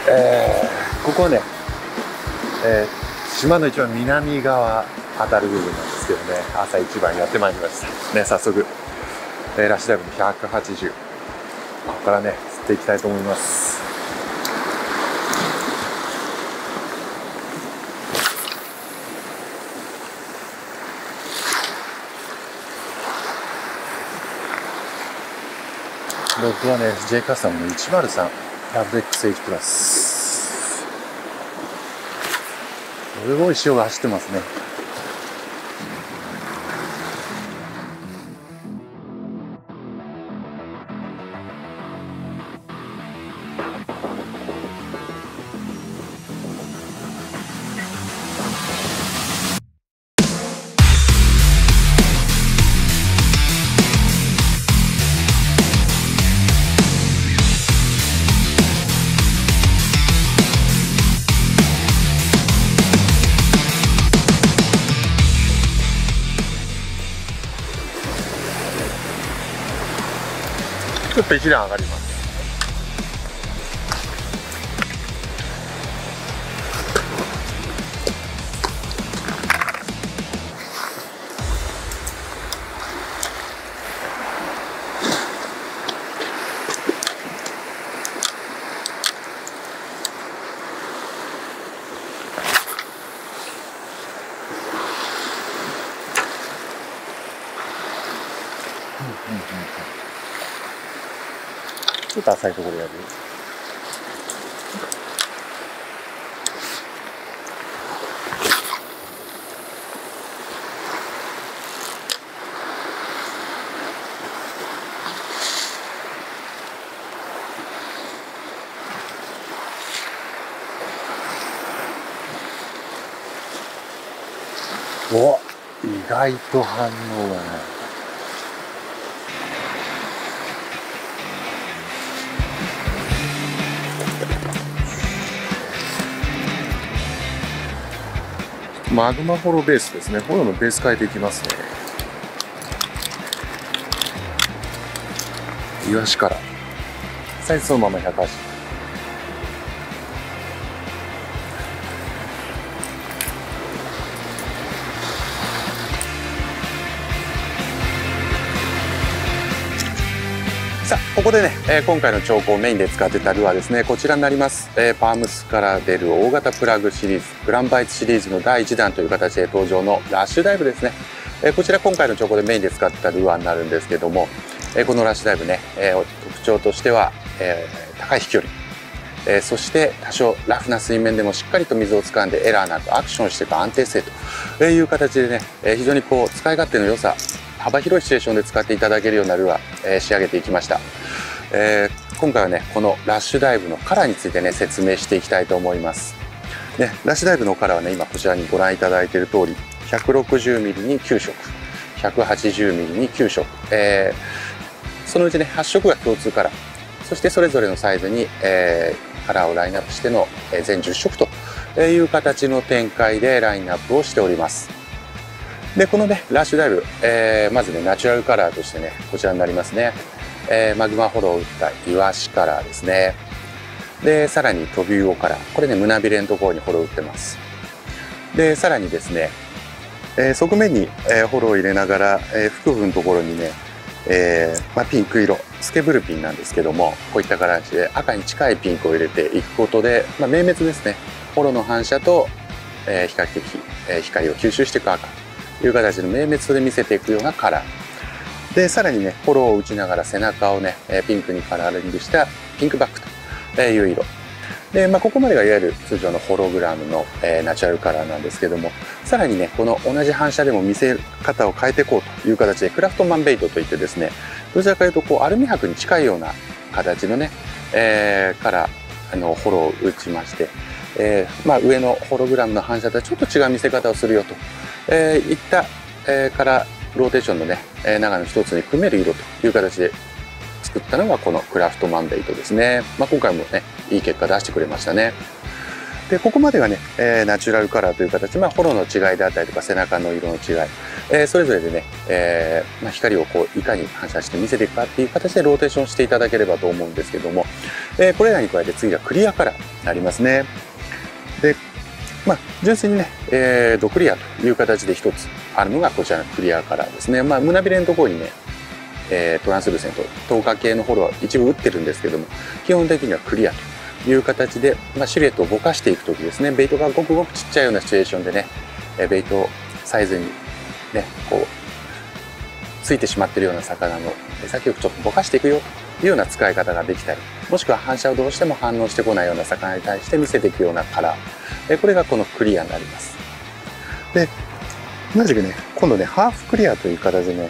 ここはね、島の一番南側当たる部分なんですけどね、朝一番やってまいりましたね。早速、ラッシュダイブの180、ここからね釣っていきたいと思います。ロッドはね J カスタムの103 WXH プラス。すごい潮が走ってますね。ちょっと一段上がります。ちょっと浅いところやる。お、意外と反応がない。マグマフォローベースですね。フォローのベース変えていきますね。イワシからサイズそのまま180。さあ、ここでね、今回の調光メインで使ってたルアーですね、こちらになります。パームスから出る大型プラグシリーズ、グランバイツシリーズの第1弾という形で登場のラッシュダイブですね。こちら今回の調光でメインで使ってたルアーになるんですけども、このラッシュダイブね、特徴としては、高い飛距離、そして多少ラフな水面でもしっかりと水を掴んでエラーなくアクションしていく安定性という形でね、非常にこう使い勝手の良さ、幅広いシチュエーションで使っていただけるようなルアー、仕上げていきました。今回はねこのラッシュダイブのカラーについてね説明していきたいと思います。ラッシュダイブのカラーはね今こちらにご覧いただいている通り 160mm に9色 180mm に9色、そのうちね8色が共通カラー、そしてそれぞれのサイズに、カラーをラインナップしての全10色という形の展開でラインナップをしております。でこのねラッシュダイブ、まずねナチュラルカラーとしてねこちらになりますね。マグマフォローを打ったイワシカラーですね。でさらにトビウオカラー、これね胸びれのところにフォロー打ってます。でさらにですね、側面に、フォローを入れながら、腹部のところにね、ピンク色スケブルピンなんですけども、こういった形で赤に近いピンクを入れていくことで、明滅ですね、フォローの反射と、比較的、光を吸収していく赤という形の明滅で見せていくようなカラーで、さらにねフォローを打ちながら背中をねピンクにカラーリングしたピンクバックという色で、ここまでがいわゆる通常のホログラムの、ナチュラルカラーなんですけども、さらにねこの同じ反射でも見せ方を変えていこうという形でクラフトマンベイトといってですね、どちらかというとこうアルミ箔に近いような形のね、カラーフォローを打ちまして、上のホログラムの反射とはちょっと違う見せ方をするよと、いった、カラーローテーションのね中の一つに組める色という形で作ったのがこのクラフトマンベイトですね。今回もねいい結果出してくれましたね。でここまでがね、ナチュラルカラーという形、フォローの違いであったりとか背中の色の違い、それぞれでね、光をこういかに反射して見せていくかっていう形でローテーションしていただければと思うんですけども、 これらに加えて次がクリアカラーになりますね。で、純粋にね、ドクリアという形で一つあるのがこちらのクリアカラーですね。胸びれのところにね、トランスルーセント、透過系のフォローは一部打ってるんですけども、基本的にはクリアという形で、シルエットをぼかしていくときですね、ベイトがごくごくちっちゃいようなシチュエーションでね、ベイトサイズにね、こう、ついてしまっているような魚の目先をちょっとぼかしていくよというような使い方ができたり、もしくは反射をどうしても反応してこないような魚に対して見せていくようなカラー、これがこのクリアになります。で、同じくね、今度ね、ハーフクリアという形でね、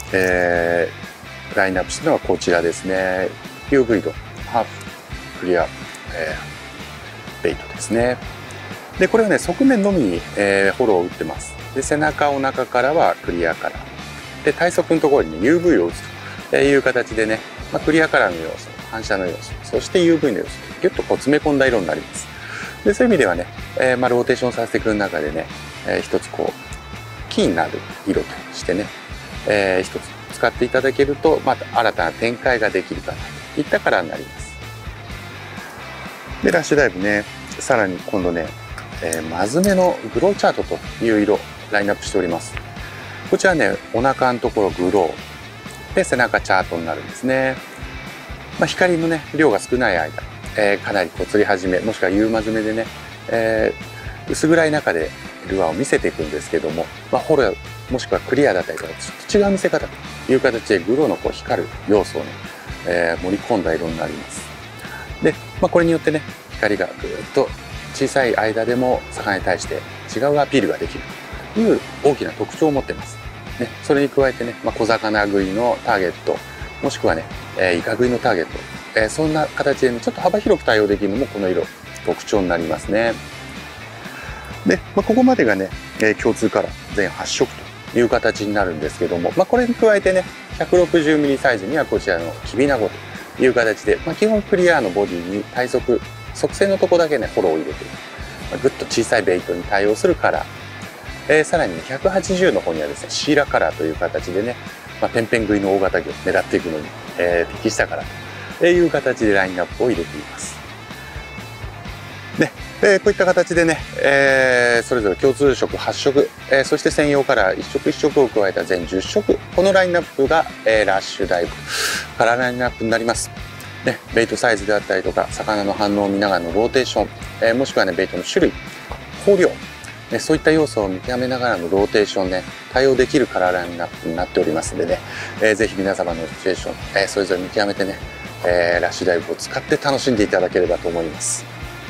ラインナップしてるのはこちらですね。UV とハーフクリア、ベイトですね。で、これはね、側面のみに、フォローを打ってます。で、背中、お腹からはクリアカラー。で、体側のところに、ね、UV を打つという形でね、クリアカラーの要素、反射の要素、そして UV の要素、ギュッとこう詰め込んだ色になります。で、そういう意味ではね、ローテーションさせていく中でね、一つこう、キーになる色としてね、一つ使っていただけると、また新たな展開ができるかなといったカラーになります。で、ラッシュダイブね、さらに今度ね、マズメのグローチャートという色、ラインナップしております。こちらね、お腹のところグロー、で、背中チャートになるんですね。光のね、量が少ない間、かなりこう釣り始め、もしくは夕マズメでね、薄暗い中でルアーを見せていくんですけども、ホロもしくはクリアだったりとか、ちょっと違う見せ方という形でグローのこう光る要素をね、盛り込んだ色になります。で、これによってね、光がぐーっと小さい間でも魚に対して違うアピールができるという大きな特徴を持ってます。ね、それに加えてね、小魚食いのターゲット、もしくはね、イカ食いのターゲット、そんな形でね、ちょっと幅広く対応できるのもこの色、特徴になりますね。で、ここまでがね、共通カラー全8色という形になるんですけども、これに加えてね、160mm サイズにはこちらのキビナゴという形で、基本クリアのボディに体側、側線のとこだけね、フォローを入れて、ぐっと小さいベイトに対応するカラー。さらにね、180の方にはですね、シーラカラーという形でね、ペンペン食いの大型魚を狙っていくのに、適したカラーという形でラインナップを入れています。ね、こういった形でね、それぞれ共通色8色、そして専用カラー1色1色を加えた全10色、このラインナップが、ラッシュダイブカラーラインナップになります。ね、ベイトサイズであったりとか、魚の反応を見ながらのローテーション、もしくはね、ベイトの種類、放量、ね、そういった要素を見極めながらのローテーションね、対応できるカラーラインナップになっておりますのでね、ぜひ皆様のシチュエーション、それぞれ見極めてね、ラッシュダイブを使って楽しんでいただければと思います。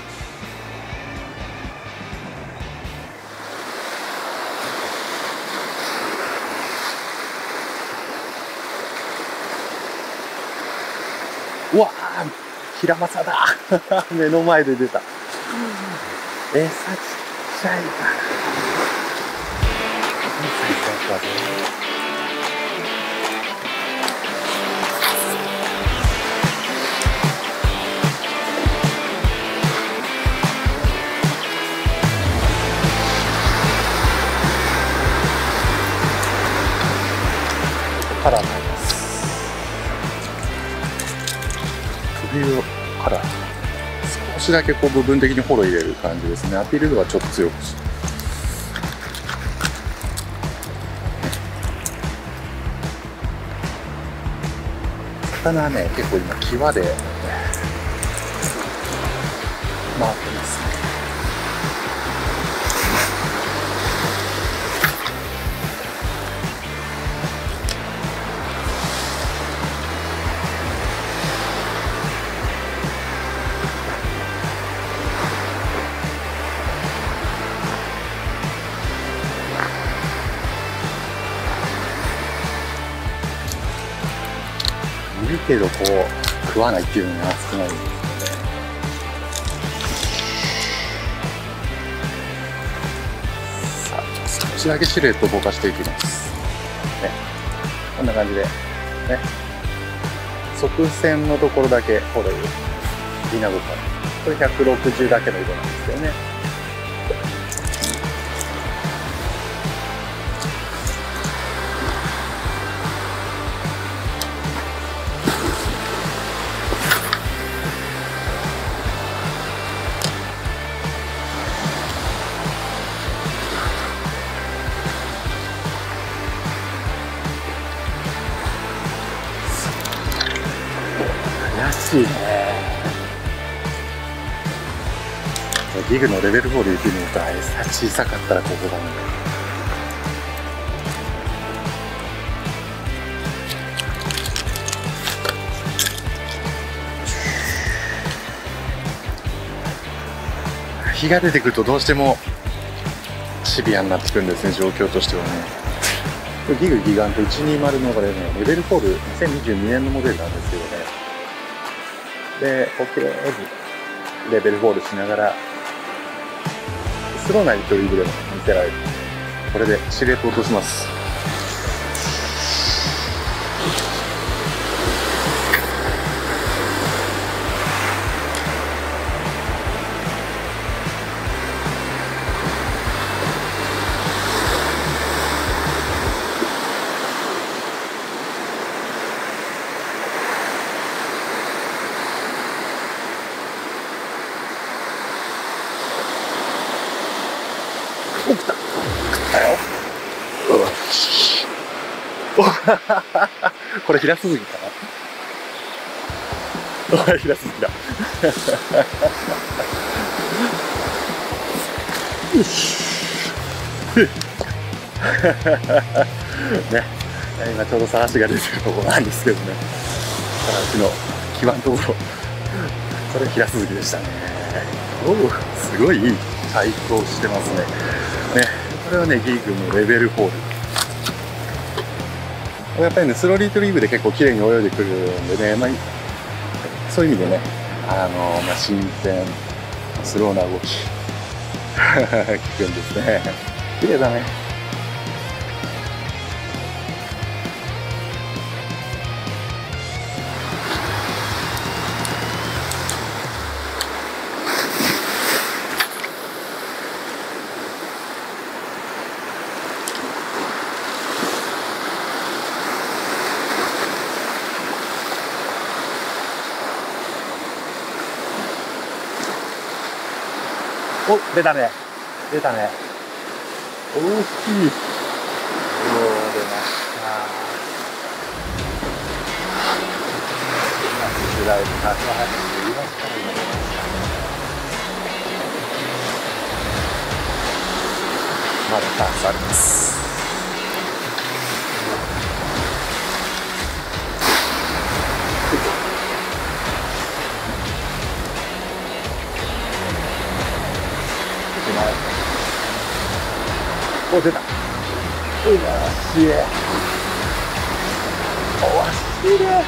うわー、ヒラマサだ目の前で出た。餌ちっちゃいから。カラーになります。首カラー。少しだけこう部分的にフォロー入れる感じですね。アピール度はちょっと強くして。魚はね、結構今際で回ってますね。いるけどこう食わないっていうのが少ないんですよね。さあ少しだけシルエットをぼかしていきます、ね、こんな感じでね、側線のところだけフォローイナブからこれ160だけの色なんですよね。 ギグのレベル4で言ってみると、小さかったらここだね。日が出てくるとどうしてもシビアになってくるんですね、状況としてはね。ギグギガント120のこれね、レベル4ル2022年のモデルなんですけどね。で、OK レベル4ルしながら、スローなリトリーブでも見せられる。これでシルエット落とします。お、来た。来たよ。これ平続きかな。おい、平続きだ。よし。ね、今ちょうど探しが出てるところなんですけどね。探しの基盤のところ。これ平続きでしたね。おお、すごいいい対抗してますね。ね、これはね、ギーグのレベル4ル。やっぱりね、スローリトリーブで結構綺麗に泳いでくるんでね、そういう意味でね、新鮮、スローな動き、効くんですね。綺麗だね。お、出たね。出たね。大きい。おー、出ました。スライド180言いましたね。今出ました。まだチャンスあります。お、出た。うわ、しい。おわ、しいね。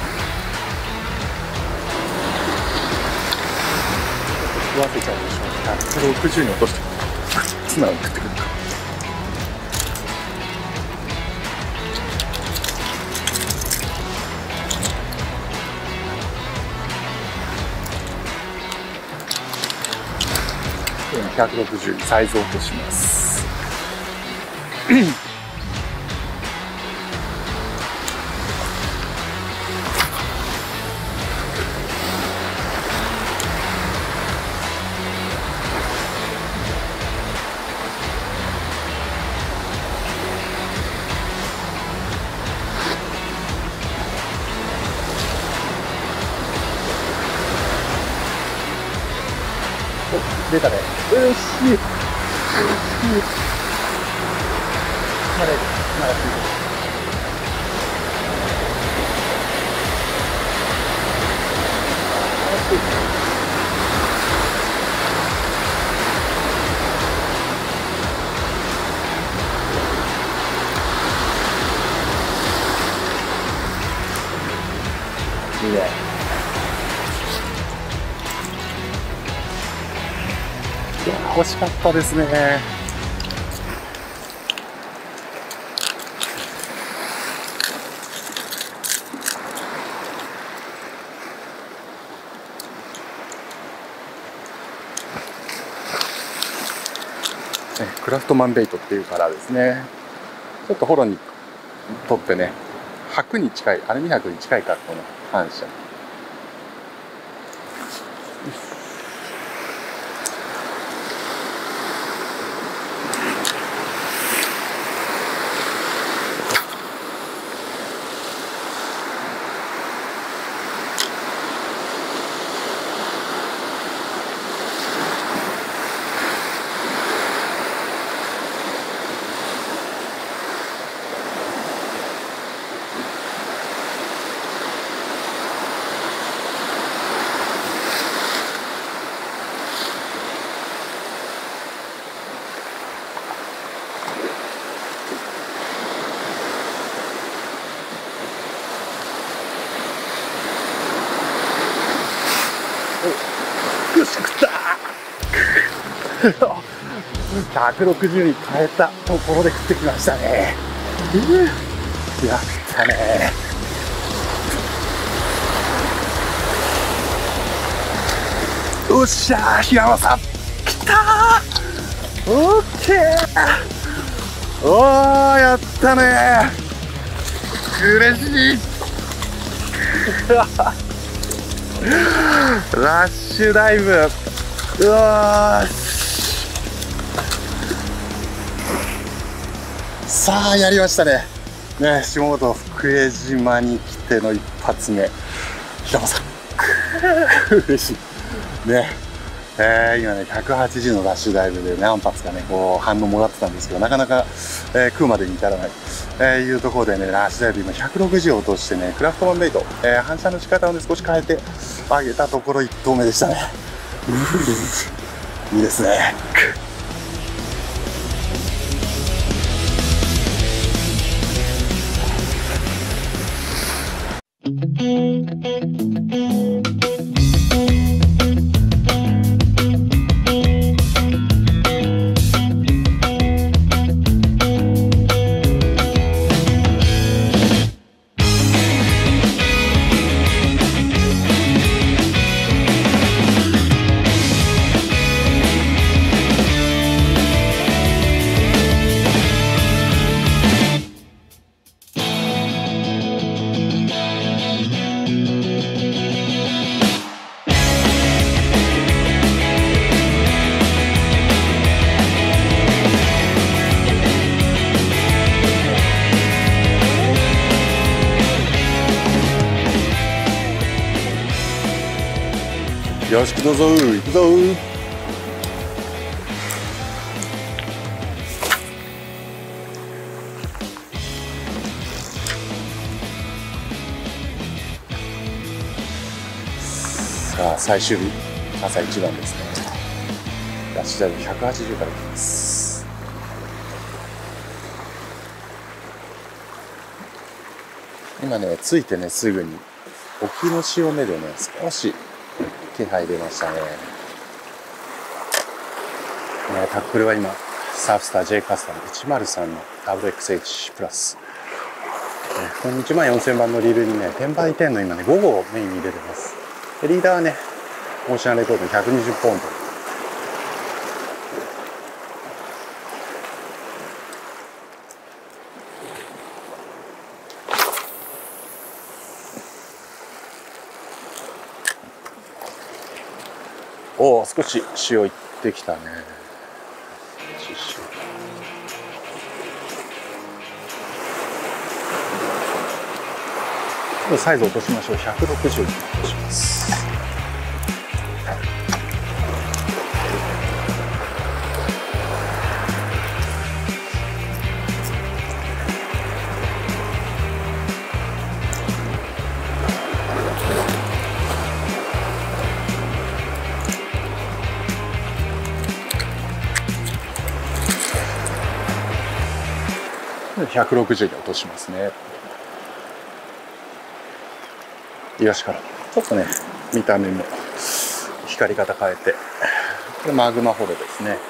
食わせちゃうでしょう。160に落として素直に食ってくるか。160にサイズ落とします。出たね。よし。よし。まだついてる。いいね。いや、欲しかったですね。クラフトマンベイトっていうカラーですね。ちょっとホロにとってね、箔に近い、アルミ箔に近い格好の反射。 160に変えたところで食ってきましたね。やったね。よっしゃー、平野さんきたー。オッケー。おー、やったねー。嬉しい。ラッシュダイブ、うわー。さあ、やりましたね。ね、下本福江島に来ての一発目。平野さん嬉しいね。今ね、180のラッシュダイブで何発かね、こう反応もらってたんですけど、なかなか、食うまでに至らない、いうところでね、ラッシュダイブ今160を落としてね、クラフトマンベイト、反射の仕方をね、少し変えてあげたところ1投目でしたね。いいですね。よし、行くぞー、行くぞー。さあ、最終日、朝一番ですね。ラッシュダイブ180からいきます。今ね、着いてね、すぐに沖の潮目でね、少し気配出ましたね。タックルは今サーフスター J カスタム103の WXH プラス、この1万4000番のリールにね、10バイ10の今ね5号をメインに入れてます。でリーダーはね、オーシャンレコードの120ポンド。おお、少し潮いってきたね。サイズ落としましょう。160に落とします。160に落としますね。イワシからちょっとね、見た目も光り方変えて、これマグマホロですね。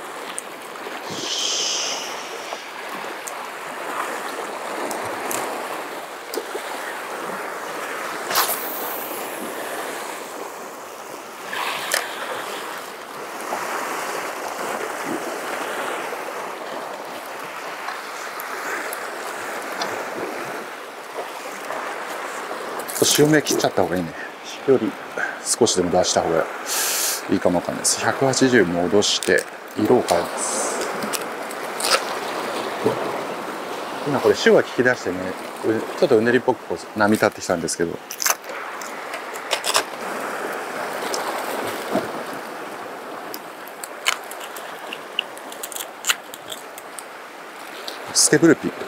潮目切っちゃった方がいいね。飛距離少しでも出した方がいいかもわかんないです。180戻して色を変えます。今これ潮が引き出してね、ちょっとうねりっぽくこう波立ってきたんですけど、ステブルピー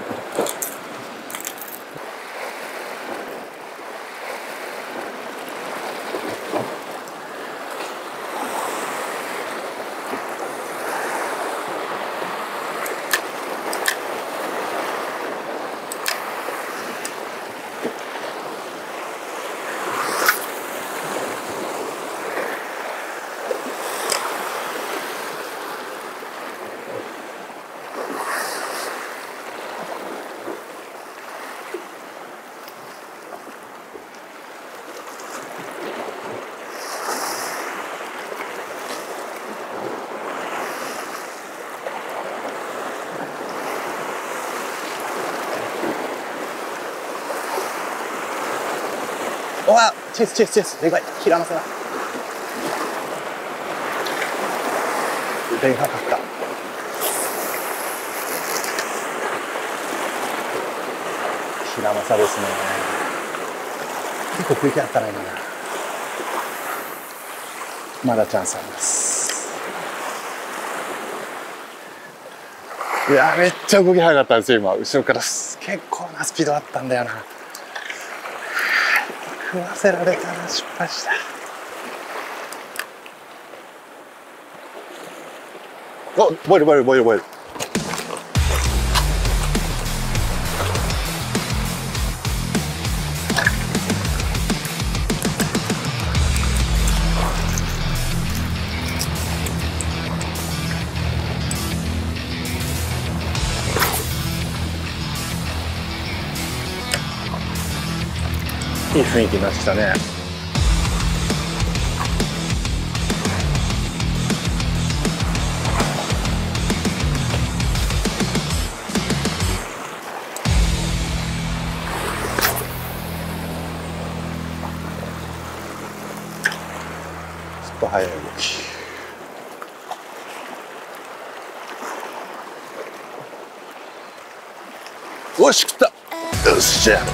うわ、チェイスチェイスチェイス、でかい、平正だ。でかかった。平正ですね。結構食い気あったね、今ね。まだチャンスあります。いや、めっちゃ動き早かったんですよ、今。後ろから結構なスピードあったんだよな。食わせられたら失敗した。お、ボイルボイルボイルボイル。いい雰囲気になってきたね。ちょっと速い動き。よし、食った。よっしゃ。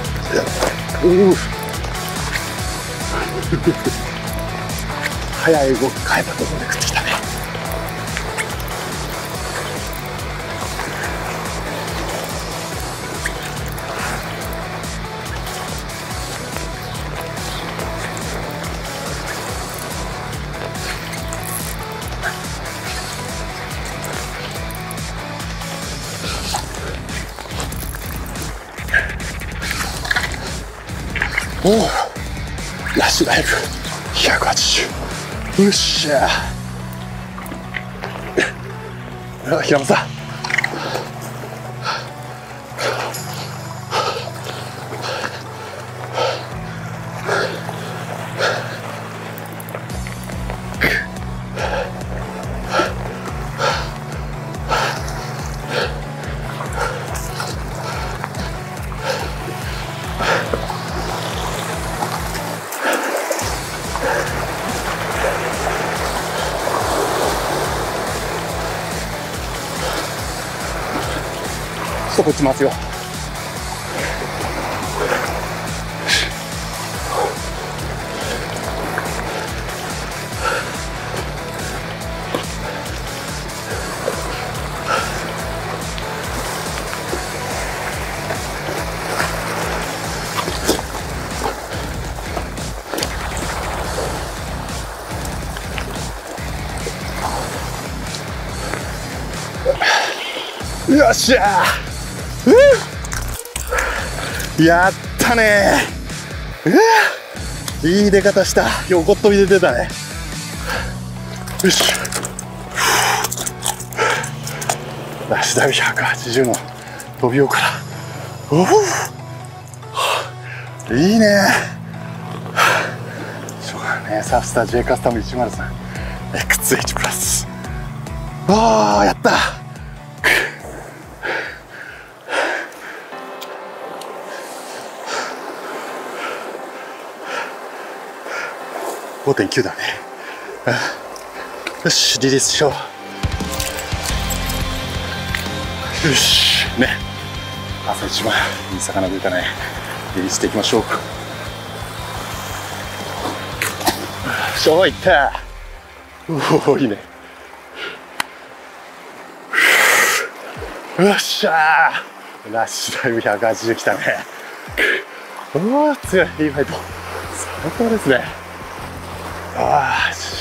速い動き変えたところで食ってきたね。おお、ラッシュダイブ180。よっしゃ。平間さん。こっちますよ。よっしゃー。やったねー。いい出方した。横っ飛びで出たね。よし。ラッシュダイブ180の飛び横から。おお、いいね。しょうがないね。サフスター J カスタム103 XH プラス。ああ、やった。5.9 だね。よし、リリースしよう。よし、ね。朝一番いい魚出たね。リリースしていきましょう。しょ、いった。おお、いいね。よっしゃー。ラッシュダイブ180きたね。おお、強い。いいファイト。最高ですね。ああ。